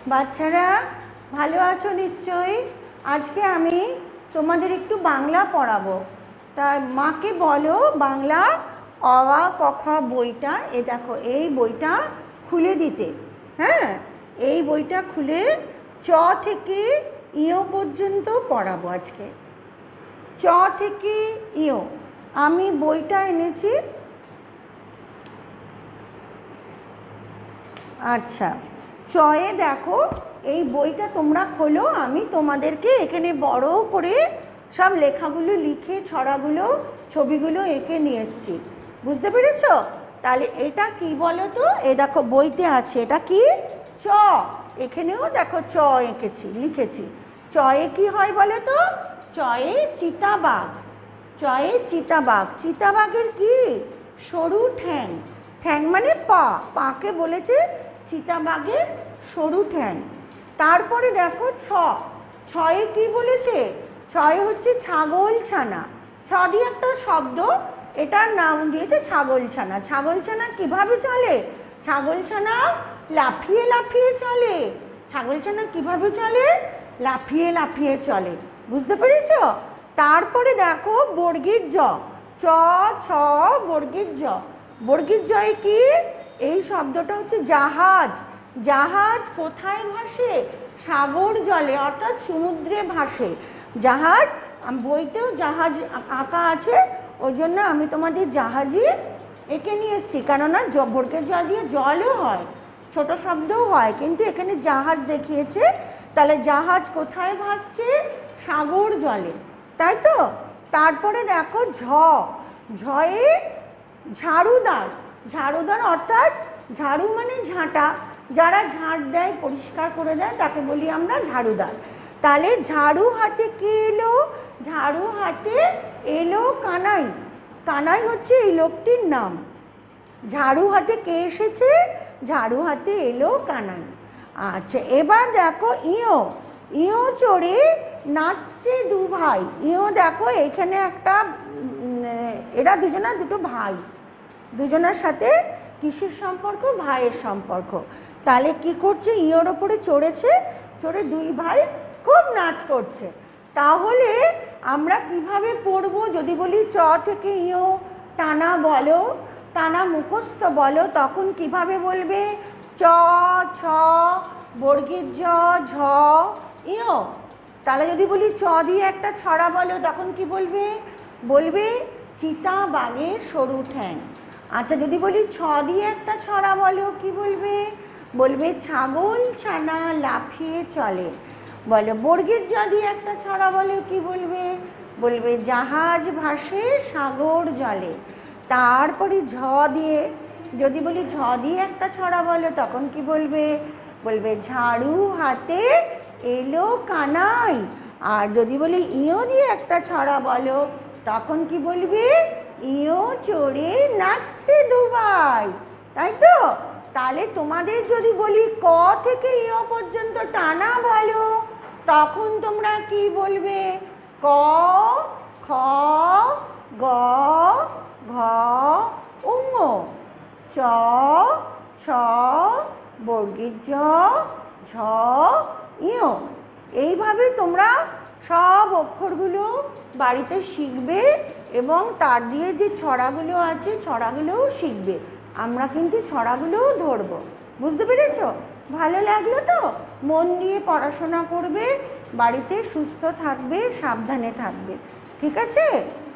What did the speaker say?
বাচ্চারা ভালো আছো নিশ্চয়ই। আজকে আমি তোমাদের একটু বাংলা পড়াবো। তাই মাকে বলো বাংলা অ আ ক খ বইটা, এ দেখো এই বইটা খুলে দিতে। হ্যাঁ, এই বইটা খুলে চ থেকে ইয় পর্যন্ত পড়াবো আজকে। চ থেকে ইয় আমি বইটা এনেছি। আচ্ছা, চয়ে দেখো এই বইটা তোমরা খোলো। আমি তোমাদেরকে এখানে বড় করে সব লেখাগুলো লিখে ছড়াগুলো ছবিগুলো এঁকে নিয়ে এসছি, বুঝতে পেরেছ? তাহলে এটা কি বলো তো? এ দেখো বইতে আছে, এটা কি? চ। এখানেও দেখো চ এঁকেছি, লিখেছি। চয়ে কি হয় বলো তো? চয়ে চিতাবাঘ। চয়ে চিতাবাঘ। চিতাবাঘের কি? সরু ঠ্যাং। ঠ্যাং মানে পা, পাকে বলেছে চিতাবাঘের সরু ঠ্যাং। তারপরে দেখো ছ। ছয়ে কি বলেছে? ছয়ে হচ্ছে ছাগলছানা। ছ দিয়ে একটা শব্দ, এটার নাম দিয়েছে ছাগলছানা। ছাগলছানা কিভাবে চলে? ছাগলছানা লাফিয়ে লাফিয়ে চলে। ছাগলছানা কিভাবে চলে? লাফিয়ে লাফিয়ে চলে, বুঝতে পেরেছ? তারপরে দেখো বর্গীর জ। চ ছ বর্গীর জ। বর্গীর জয়ে কি? এই শব্দটা হচ্ছে জাহাজ। জাহাজ কোথায় ভাসে? সাগর জলে, অর্থাৎ সমুদ্রে ভাসে জাহাজ। বইতেও জাহাজ আঁকা আছে, ওই জন্য আমি তোমাদের জাহাজই এঁকে নিয়ে এসেছি। কেননা বর্গের জ দিয়ে জলও হয়, ছোট শব্দও হয়, কিন্তু এখানে জাহাজ দেখিয়েছে। তাহলে জাহাজ কোথায় ভাসছে? সাগর জলে, তাই তো? তারপরে দেখো ঝ। ঝয়ে ঝাড়ুদার। ঝাড়ুদার অর্থাৎ ঝাড়ু মানে ঝাঁটা, যারা ঝাঁট দেয়, পরিষ্কার করে দেয়, তাকে বলি আমরা ঝাড়ুদার। তাহলে ঝাড়ু হাতে কে এলো? ঝাড়ু হাতে এলো কানাই। কানাই হচ্ছে এই লোকটির নাম। ঝাড়ু হাতে কে এসেছে? ঝাড়ু হাতে এলো কানাই। আচ্ছা, এবার দেখো ইয়। ইয় চড়ে নাচছে দু ভাই। ইয় দেখো এখানে একটা, এরা দুজনা দুটো ভাই, দুজনের সাথে কিসের সম্পর্ক? ভাইয়ের সম্পর্ক। তাহলে কি করছে? ইয়োর ওপরে চড়েছে, চড়ে দুই ভাই খুব নাচ করছে। তাহলে আমরা কিভাবে পড়বো? যদি বলি চ থেকে ইয় টানা বলো, টানা মুখস্থ বলো, তখন কিভাবে বলবে? চ ছ বর্গীর জ ঝ ইয়। তাহলে যদি বলি চ দিয়ে একটা ছড়া বলো, তখন কি বলবে? বলবে চিতাবাঘের সরু ঠ্যাং। আচ্ছা, যদি বলি ছ দিয়ে একটা ছড়া বলো, কি বলবে? বলবে ছাগলছানা লাফিয়ে চলে। বলো বর্গীর জ দিয়ে একটা ছড়া বলো, কি বলবে? বলবে জাহাজ ভাসে সাগর জলে। তারপরে ঝ দিয়ে, যদি বলি ঝ দিয়ে একটা ছড়া বলো, তখন কি বলবে? বলবে ঝাড়ু হাতে এলো কানাই। আর যদি বলি ইয় দিয়ে একটা ছড়া বলো, তখন কি বলবে? ইয় চড়ে নাচছে দুবাই, তাই তো? তাহলে তোমাদের যদি বলি ক থেকে ইয় পর্যন্ত টানা বলো, তখন তোমরা কি বলবে? ক খ গ ঘ উঙ চ ছ বর্গীর জ ঝ ইয়। এইভাবে তোমরা সব অক্ষরগুলো বাড়িতে শিখবে এবং তার দিয়ে যে ছড়াগুলো আছে ছড়াগুলোও শিখবে। আমরা কিন্তু ছড়াগুলোও ধরবো, বুঝতে পেরেছ? ভালো লাগলো তো? মন দিয়ে পড়াশোনা করবে, বাড়িতে সুস্থ থাকবে, সাবধানে থাকবে, ঠিক আছে?